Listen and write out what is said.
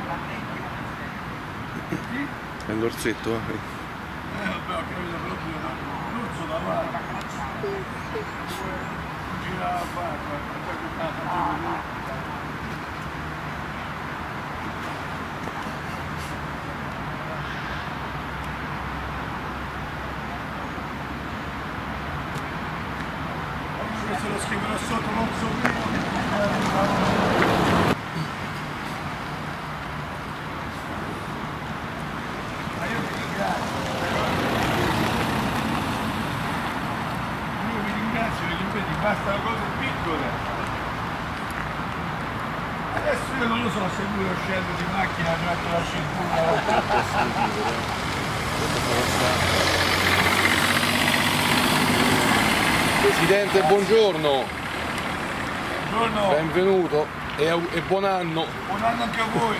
È l'orsetto, vabbè, ho capito proprio l'orso davanti. Gira la barba, se lo scriverò sotto l'orso prima. Ma io vi ringrazio. Io vi ringrazio perché vedi, bastano cose piccole. Adesso io non lo so se lui uscendo di macchina ha fatto la cintura. Presidente, buongiorno. Buongiorno. Benvenuto e buon anno. Buon anno anche a voi.